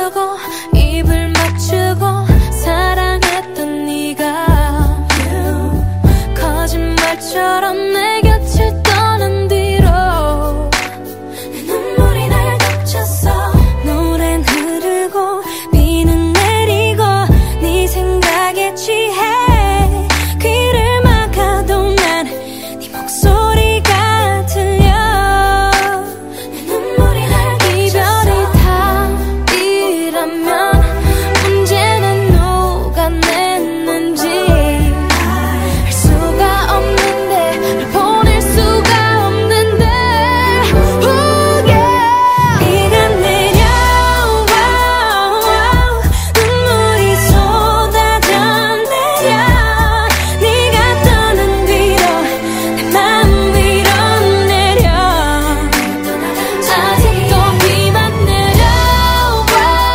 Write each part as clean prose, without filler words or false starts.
맞추고 입을 맞추고 사랑했던 네가 거짓말처럼 내 곁을 떠난 뒤로 내 눈물이 날 덮쳤어. 노랜 흐르고 비는 내리고 네 생각에 취해 귀를 막-a-do 난 네 목소리가 들려. 내 눈물이 날 덮쳤어. 이별이 답이라면 문제는 누가 냈는지 알 수가 없는데 널 보낼 수가 없는데 비가 내려와 눈물이 쏟아져 내려. 네가 떠난 뒤로 내 맘 위로 내려. 아직도 비만 내려와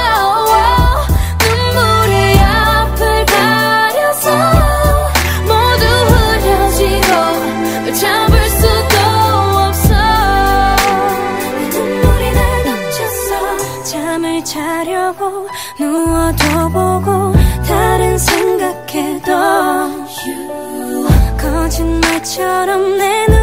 눈물의 앞을 가려서 모두 흐려지고 널 잡을 수도 없어. 내 눈물이 날 덮쳤어. 잠을 자려고 누워도 보고 다른 생각해도 거짓말처럼 내 눈